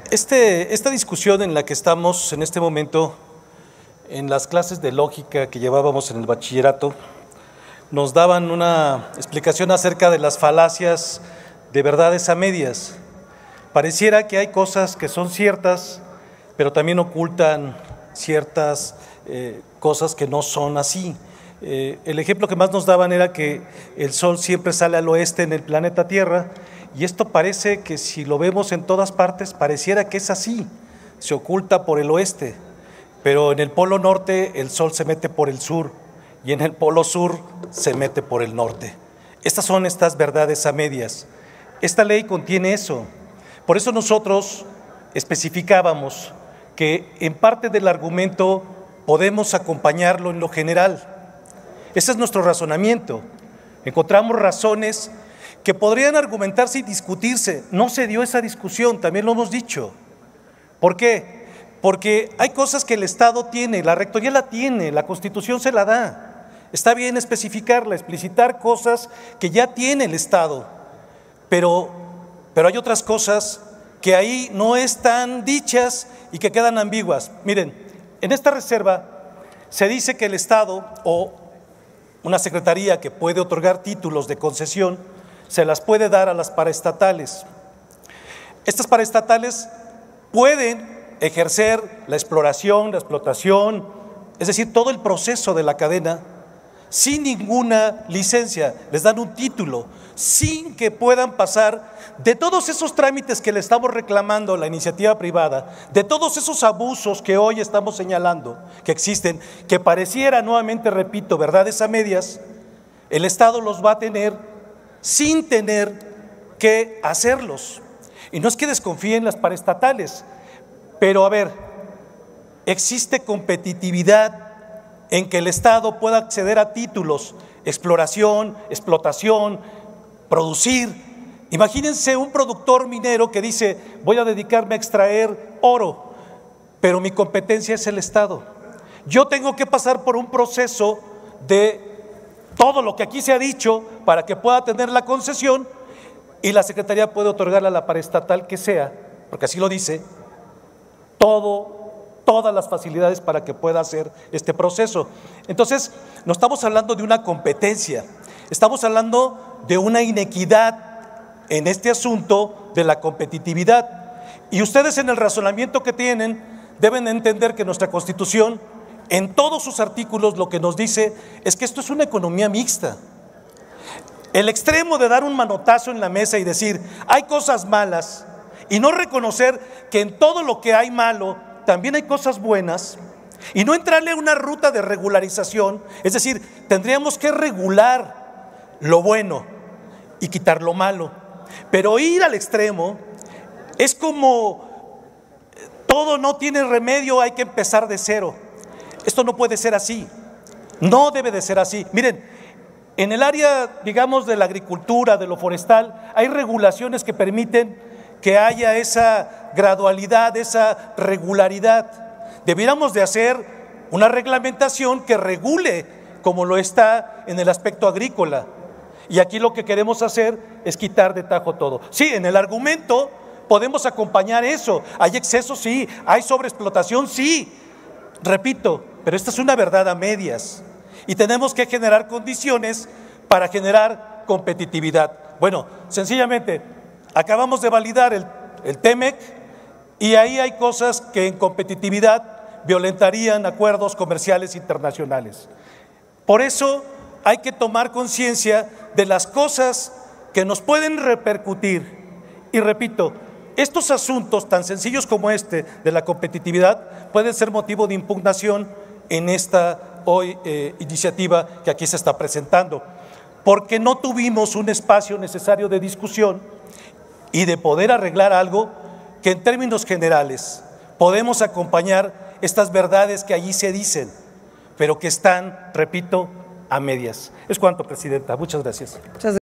Esta discusión en la que estamos en este momento, en las clases de lógica que llevábamos en el bachillerato, nos daban una explicación acerca de las falacias de verdades a medias. Pareciera que hay cosas que son ciertas, pero también ocultan ciertas cosas que no son así. El ejemplo que más nos daban era que el Sol siempre sale al oeste en el planeta Tierra, y esto parece que si lo vemos en todas partes, pareciera que es así, se oculta por el oeste, pero en el polo norte el Sol se mete por el sur, y en el polo sur se mete por el norte. Estas son estas verdades a medias. Esta ley contiene eso. Por eso nosotros especificábamos que en parte del argumento podemos acompañarlo en lo general. Ese es nuestro razonamiento. Encontramos razones que podrían argumentarse y discutirse. No se dio esa discusión, también lo hemos dicho. ¿Por qué? Porque hay cosas que el Estado tiene, la Rectoría la tiene, la Constitución se la da. Está bien especificarla, explicitar cosas que ya tiene el Estado, pero hay otras cosas que ahí no están dichas y que quedan ambiguas. Miren, en esta reserva se dice que el Estado o una secretaría que puede otorgar títulos de concesión se las puede dar a las paraestatales. Estas paraestatales pueden ejercer la exploración, la explotación, es decir, todo el proceso de la cadena sin ninguna licencia, les dan un título, sin que puedan pasar de todos esos trámites que le estamos reclamando a la iniciativa privada, de todos esos abusos que hoy estamos señalando que existen, que pareciera, nuevamente repito, verdades a medias. El Estado los va a tener sin tener que hacerlos. Y no es que desconfíen las paraestatales, pero a ver, existe competitividad en que el Estado pueda acceder a títulos, exploración, explotación, producir. Imagínense un productor minero que dice, voy a dedicarme a extraer oro, pero mi competencia es el Estado. Yo tengo que pasar por un proceso de todo lo que aquí se ha dicho para que pueda tener la concesión, y la Secretaría puede otorgarle a la paraestatal que sea, porque así lo dice, todas las facilidades para que pueda hacer este proceso. Entonces, no estamos hablando de una competencia, estamos hablando de una inequidad en este asunto de la competitividad. Y ustedes, en el razonamiento que tienen, deben entender que nuestra Constitución, en todos sus artículos, lo que nos dice es que esto es una economía mixta. El extremo de dar un manotazo en la mesa y decir, hay cosas malas, y no reconocer que en todo lo que hay malo también hay cosas buenas, y no entrarle a una ruta de regularización, es decir, tendríamos que regular lo bueno y quitar lo malo. Pero ir al extremo es como todo no tiene remedio, hay que empezar de cero. Esto no puede ser así, no debe de ser así. Miren, en el área, digamos, de la agricultura, de lo forestal, hay regulaciones que permiten que haya esa gradualidad, esa regularidad. Debiéramos de hacer una reglamentación que regule como lo está en el aspecto agrícola. Y aquí lo que queremos hacer es quitar de tajo todo. Sí, en el argumento podemos acompañar eso. Hay exceso, sí. Hay sobreexplotación, sí. Repito, pero esta es una verdad a medias. Y tenemos que generar condiciones para generar competitividad. Bueno, sencillamente, acabamos de validar el TEMEC, y ahí hay cosas que en competitividad violentarían acuerdos comerciales internacionales. Por eso hay que tomar conciencia de las cosas que nos pueden repercutir. Y repito, estos asuntos tan sencillos como este de la competitividad pueden ser motivo de impugnación en esta iniciativa que aquí se está presentando, porque no tuvimos un espacio necesario de discusión y de poder arreglar algo que en términos generales podemos acompañar estas verdades que allí se dicen, pero que están, repito, a medias. Es cuanto, Presidenta. Muchas gracias.